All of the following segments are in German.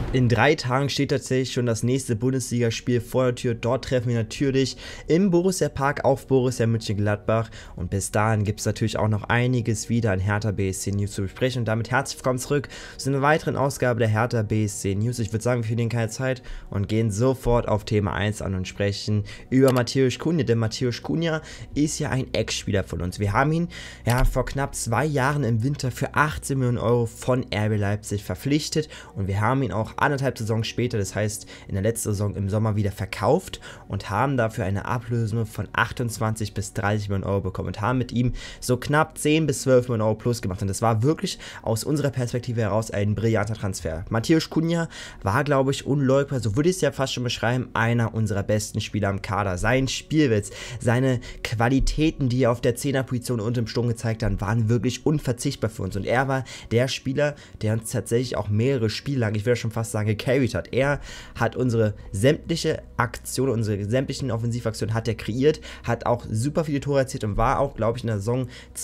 In 3 Tagen steht tatsächlich schon das nächste Bundesligaspiel vor der Tür. Dort treffen wir natürlich im Borussia Park auf Borussia Mönchengladbach. Und bis dahin gibt es natürlich auch noch einiges wieder an Hertha BSC News zu besprechen. Und damit herzlich willkommen zurück zu einer weiteren Ausgabe der Hertha BSC News. Ich würde sagen, wir verlieren keine Zeit und gehen sofort auf Thema 1 an und sprechen über Mateusz Cunha. Denn Mateusz Cunha ist ja ein Ex-Spieler von uns. Wir haben ihn ja vor knapp 2 Jahren im Winter für 18 Millionen Euro von RB Leipzig verpflichtet. Und wir haben ihn auch 1,5 Saison später, das heißt in der letzten Saison im Sommer, wieder verkauft und haben dafür eine Ablösung von 28 bis 30 Millionen Euro bekommen und haben mit ihm so knapp 10 bis 12 Millionen Euro plus gemacht. Und das war wirklich aus unserer Perspektive heraus ein brillanter Transfer. Mateusz Cunha war, glaube ich, unleugbar, so würde ich es ja fast schon beschreiben, einer unserer besten Spieler im Kader. Sein Spielwitz, seine Qualitäten, die er auf der 10er-Position und im Sturm gezeigt hat, waren wirklich unverzichtbar für uns. Und er war der Spieler, der uns tatsächlich auch mehrere Spiele lang, ich würde schon fast sagen, gecarried hat. Er hat unsere sämtliche Aktionen, unsere sämtlichen Offensivaktionen hat er kreiert, hat auch super viele Tore erzielt und war auch, glaube ich, in der Saison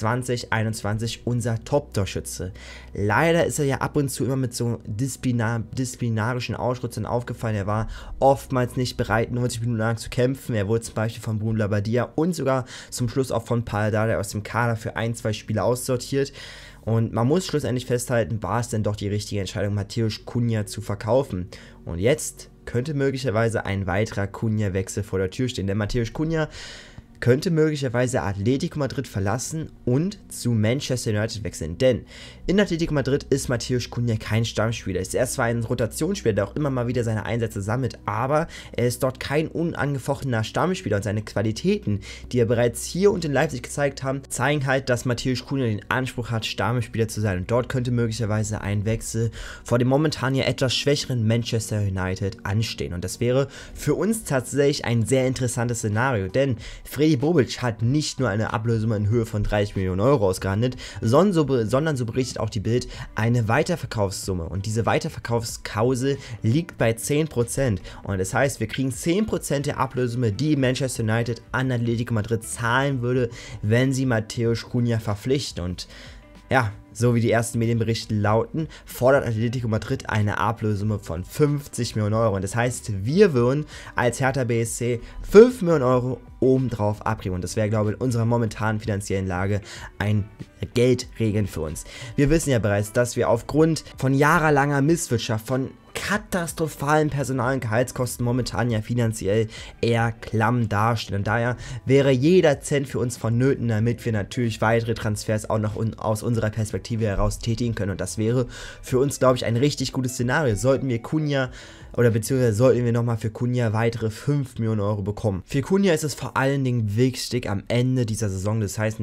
2021 unser Top-Torschütze. Leider ist er ja ab und zu immer mit so disziplinarischen Ausschüssen aufgefallen. Er war oftmals nicht bereit, 90 Minuten lang zu kämpfen. Er wurde zum Beispiel von Bruno Labbadia und sogar zum Schluss auch von Paldada aus dem Kader für 1-2 Spiele aussortiert. Und man muss schlussendlich festhalten, war es denn doch die richtige Entscheidung, Mateusz Cunha zu verkaufen. Und jetzt könnte möglicherweise ein weiterer Cunha-Wechsel vor der Tür stehen. Denn Mateusz Cunha könnte möglicherweise Atletico Madrid verlassen und zu Manchester United wechseln. Denn in Atletico Madrid ist Mateusz Cunha kein Stammspieler. Er ist zwar ein Rotationsspieler, der auch immer mal wieder seine Einsätze sammelt, aber er ist dort kein unangefochtener Stammspieler. Und seine Qualitäten, die er bereits hier und in Leipzig gezeigt haben, zeigen halt, dass Mateusz Cunha den Anspruch hat, Stammspieler zu sein. Und dort könnte möglicherweise ein Wechsel vor dem momentan ja etwas schwächeren Manchester United anstehen. Und das wäre für uns tatsächlich ein sehr interessantes Szenario, denn Freddy Bobic hat nicht nur eine Ablösung in Höhe von 30 Millionen Euro ausgehandelt, sondern so berichtet auch die Bild, eine Weiterverkaufssumme. Und diese Weiterverkaufsklausel liegt bei 10%. Und das heißt, wir kriegen 10% der Ablösung, die Manchester United an Atletico Madrid zahlen würde, wenn sie Mateusz Cunha verpflichten. Und ja, so wie die ersten Medienberichte lauten, fordert Atletico Madrid eine Ablösung von 50 Millionen Euro. Und das heißt, wir würden als Hertha BSC 5 Millionen Euro obendrauf abgeben. Und das wäre, glaube ich, in unserer momentanen finanziellen Lage ein Geldregen für uns. Wir wissen ja bereits, dass wir aufgrund von jahrelanger Misswirtschaft, von katastrophalen Personal- und Gehaltskosten momentan ja finanziell eher klamm dastehen. Und daher wäre jeder Cent für uns vonnöten, damit wir natürlich weitere Transfers auch noch aus unserer Perspektive heraus tätigen können. Und das wäre für uns, glaube ich, ein richtig gutes Szenario. Sollten wir Cunha oder beziehungsweise sollten wir nochmal für Cunha weitere 5 Millionen Euro bekommen. Für Cunha ist es vor allen Dingen wichtig am Ende dieser Saison, das heißt,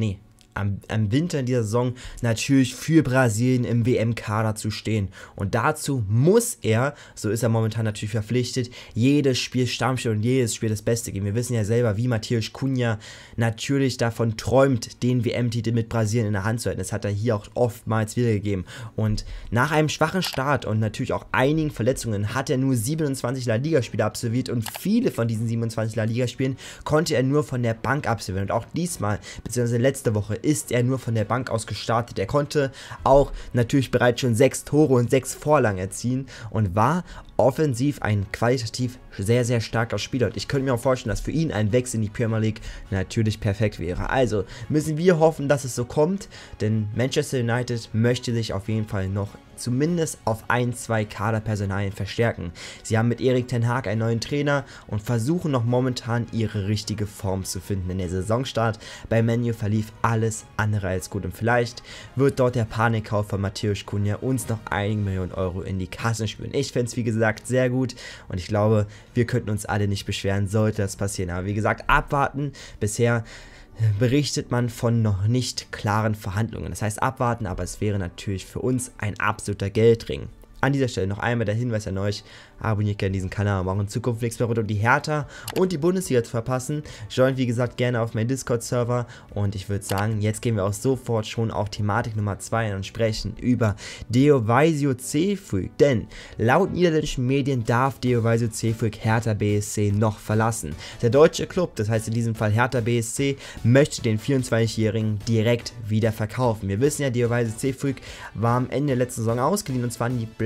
am Winter in dieser Saison natürlich für Brasilien im WM-Kader zu stehen. Und dazu muss er, so ist er momentan natürlich verpflichtet, jedes Spiel Stammspieler und jedes Spiel das Beste geben. Wir wissen ja selber, wie Mateusz Cunha natürlich davon träumt, den WM-Titel mit Brasilien in der Hand zu halten. Das hat er hier auch oftmals wiedergegeben. Und nach einem schwachen Start und natürlich auch einigen Verletzungen hat er nur 27 La Liga-Spiele absolviert und viele von diesen 27 La Liga-Spielen konnte er nur von der Bank absolvieren. Und auch diesmal, beziehungsweise letzte Woche, ist er nur von der Bank aus gestartet. Er konnte auch natürlich bereits schon 6 Tore und 6 Vorlagen erzielen und war offensiv ein qualitativ sehr, sehr starker Spieler. Und ich könnte mir auch vorstellen, dass für ihn ein Wechsel in die Premier League natürlich perfekt wäre. Also müssen wir hoffen, dass es so kommt, denn Manchester United möchte sich auf jeden Fall noch zumindest auf 1-2 Kaderpersonalien verstärken. Sie haben mit Erik ten Hag einen neuen Trainer und versuchen noch momentan ihre richtige Form zu finden. In der Saisonstart bei Man U verlief alles andere als gut und vielleicht wird dort der Panikkauf von Mateusz Cunha uns noch einige Millionen Euro in die Kassen spülen. Ich fände es, wie gesagt, sehr gut und ich glaube, wir könnten uns alle nicht beschweren, sollte das passieren. Aber wie gesagt, abwarten. Bisher berichtet man von noch nicht klaren Verhandlungen. Das heißt abwarten, aber es wäre natürlich für uns ein absoluter Geldring. An dieser Stelle noch einmal der Hinweis an euch, abonniert gerne diesen Kanal, um auch in Zukunft nichts mehr rund um die Hertha und die Bundesliga zu verpassen. Joint wie gesagt gerne auf meinen Discord-Server und ich würde sagen, jetzt gehen wir auch sofort schon auf Thematik Nummer 2 und sprechen über Deovaisio Cefuig. Denn laut niederländischen Medien darf Deovaisio Cefuig Hertha BSC noch verlassen. Der deutsche Club, das heißt in diesem Fall Hertha BSC, möchte den 24-Jährigen direkt wieder verkaufen. Wir wissen ja, Deovaisio Cefuig war am Ende der letzten Saison ausgeliehen und zwar in die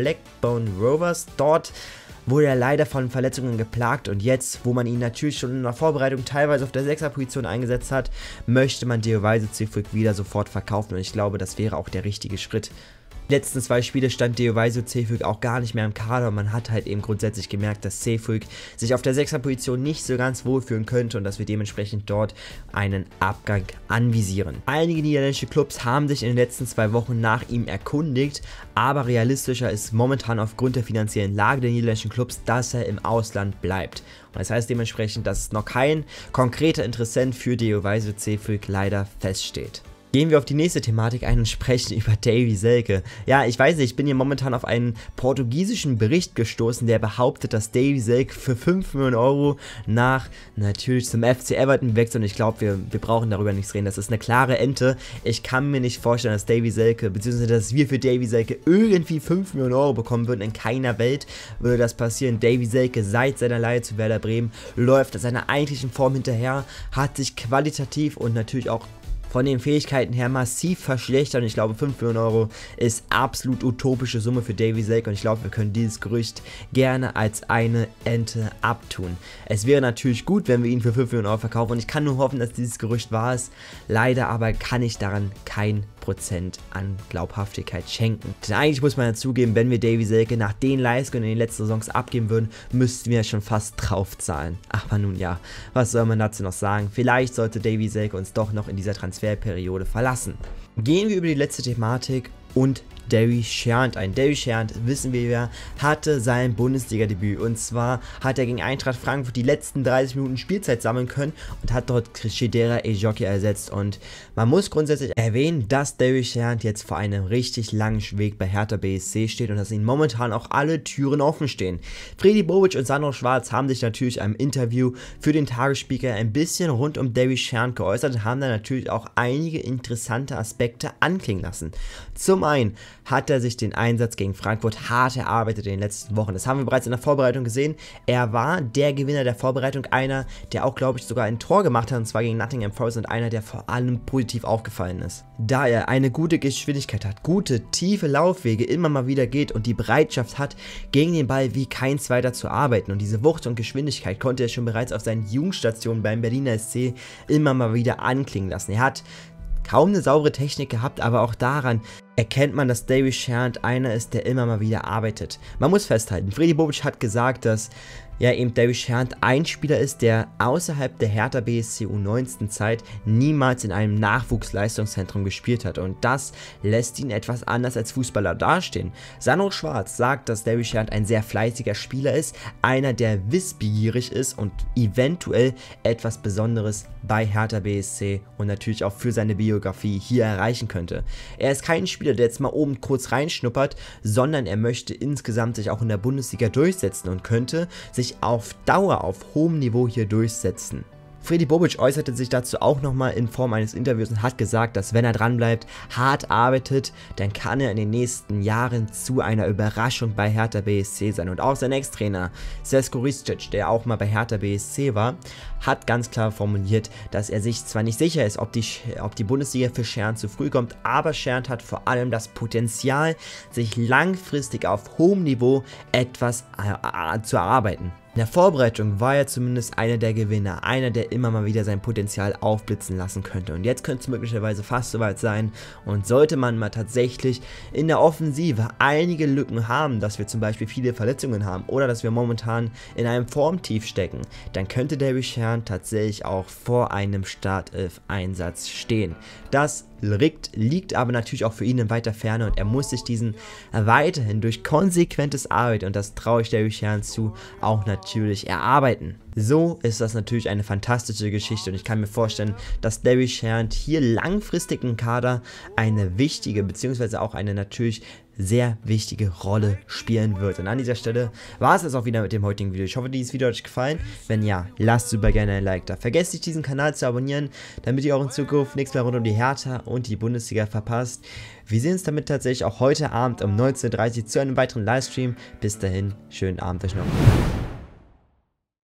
Blackburn Rovers. Dort wurde er leider von Verletzungen geplagt und jetzt, wo man ihn natürlich schon in der Vorbereitung teilweise auf der 6er-Position eingesetzt hat, möchte man Deovaisy Cefuig wieder sofort verkaufen und ich glaube, das wäre auch der richtige Schritt. Die letzten 2 Spiele stand Deovaisy Cefuig auch gar nicht mehr im Kader und man hat halt eben grundsätzlich gemerkt, dass Cefuig sich auf der 6er-Position nicht so ganz wohlfühlen könnte und dass wir dementsprechend dort einen Abgang anvisieren. Einige niederländische Clubs haben sich in den letzten 2 Wochen nach ihm erkundigt, aber realistischer ist momentan aufgrund der finanziellen Lage der niederländischen Clubs, dass er im Ausland bleibt. Und das heißt dementsprechend, dass noch kein konkreter Interessent für Deovaisy Cefuig leider feststeht. Gehen wir auf die nächste Thematik ein und sprechen über Davie Selke. Ja, ich weiß nicht, ich bin hier momentan auf einen portugiesischen Bericht gestoßen, der behauptet, dass Davie Selke für 5 Millionen Euro natürlich zum FC Everton wechselt und ich glaube, wir brauchen darüber nichts reden. Das ist eine klare Ente. Ich kann mir nicht vorstellen, dass Davie Selke, beziehungsweise dass wir für Davie Selke irgendwie 5 Millionen Euro bekommen würden. In keiner Welt würde das passieren. Davie Selke seit seiner Leihe zu Werder Bremen läuft seiner eigentlichen Form hinterher, hat sich qualitativ und natürlich auch von den Fähigkeiten her massiv verschlechtert und ich glaube 5 Millionen Euro ist absolut utopische Summe für Davie Selke und ich glaube wir können dieses Gerücht gerne als eine Ente abtun. Es wäre natürlich gut, wenn wir ihn für 5 Millionen Euro verkaufen und ich kann nur hoffen, dass dieses Gerücht wahr ist. Leider aber kann ich daran kein Prozent an Glaubhaftigkeit schenken. Denn eigentlich muss man ja zugeben, wenn wir Davie Selke nach den Leistungen in den letzten Saisons abgeben würden, müssten wir schon fast drauf zahlen. Aber nun ja, was soll man dazu noch sagen? Vielleicht sollte Davie Selke uns doch noch in dieser Transferperiode verlassen. Gehen wir über die letzte Thematik und Derry Schernt ein. Derry Schernt, wissen wir ja, hatte sein Bundesliga-Debüt und zwar hat er gegen Eintracht Frankfurt die letzten 30 Minuten Spielzeit sammeln können und hat dort Chedera Ejoki ersetzt und man muss grundsätzlich erwähnen, dass Derry Schernt jetzt vor einem richtig langen Weg bei Hertha BSC steht und dass ihnen momentan auch alle Türen offen stehen. Fredi Bobic und Sandro Schwarz haben sich natürlich im Interview für den Tagesspiegel ein bisschen rund um Derry Schernt geäußert und haben da natürlich auch einige interessante Aspekte anklingen lassen. Zum einen hat er sich den Einsatz gegen Frankfurt hart erarbeitet in den letzten Wochen. Das haben wir bereits in der Vorbereitung gesehen. Er war der Gewinner der Vorbereitung, einer, der auch, glaube ich, sogar ein Tor gemacht hat, und zwar gegen Nottingham Forest und einer, der vor allem positiv aufgefallen ist. Da er eine gute Geschwindigkeit hat, gute, tiefe Laufwege immer mal wieder geht und die Bereitschaft hat, gegen den Ball wie kein Zweiter zu arbeiten und diese Wucht und Geschwindigkeit konnte er schon bereits auf seinen Jugendstationen beim Berliner SC immer mal wieder anklingen lassen. Er hat kaum eine saubere Technik gehabt, aber auch daran erkennt man, dass Derry Schernt einer ist, der immer mal wieder arbeitet. Man muss festhalten, Fredi Bobic hat gesagt, dass ja eben Derry Schernt ein Spieler ist, der außerhalb der Hertha BSC U19-Zeit niemals in einem Nachwuchsleistungszentrum gespielt hat und das lässt ihn etwas anders als Fußballer dastehen. Sandro Schwarz sagt, dass Derry Schernt ein sehr fleißiger Spieler ist, einer, der wissbegierig ist und eventuell etwas Besonderes bei Hertha BSC und natürlich auch für seine Biografie hier erreichen könnte. Er ist kein Spieler, der jetzt mal oben kurz reinschnuppert, sondern er möchte insgesamt sich auch in der Bundesliga durchsetzen und könnte sich auf Dauer auf hohem Niveau hier durchsetzen. Fredi Bobic äußerte sich dazu auch nochmal in Form eines Interviews und hat gesagt, dass wenn er dranbleibt, hart arbeitet, dann kann er in den nächsten Jahren zu einer Überraschung bei Hertha BSC sein. Und auch sein Ex-Trainer Srećko Ristic, der auch mal bei Hertha BSC war, hat ganz klar formuliert, dass er sich zwar nicht sicher ist, ob die Bundesliga für Schernt zu früh kommt, aber Schernt hat vor allem das Potenzial, sich langfristig auf hohem Niveau etwas zu erarbeiten. In der Vorbereitung war er zumindest einer der Gewinner, einer, der immer mal wieder sein Potenzial aufblitzen lassen könnte. Und jetzt könnte es möglicherweise fast soweit sein und sollte man mal tatsächlich in der Offensive einige Lücken haben, dass wir zum Beispiel viele Verletzungen haben oder dass wir momentan in einem Formtief stecken, dann könnte Derry Schernt tatsächlich auch vor einem Startelf-Einsatz stehen. Das liegt aber natürlich auch für ihn in weiter Ferne und er muss sich diesen weiterhin durch konsequentes Arbeiten, und das traue ich Derry Schernt zu, auch natürlich erarbeiten. So ist das natürlich eine fantastische Geschichte und ich kann mir vorstellen, dass Derry Schernt hier langfristig im Kader eine wichtige, beziehungsweise auch eine natürlich sehr wichtige Rolle spielen wird. Und an dieser Stelle war es das auch wieder mit dem heutigen Video. Ich hoffe, dieses Video hat euch gefallen. Wenn ja, lasst super gerne ein Like da. Vergesst nicht, diesen Kanal zu abonnieren, damit ihr auch in Zukunft nichts mehr rund um die Hertha und die Bundesliga verpasst. Wir sehen uns damit tatsächlich auch heute Abend um 19:30 Uhr zu einem weiteren Livestream. Bis dahin, schönen Abend euch noch.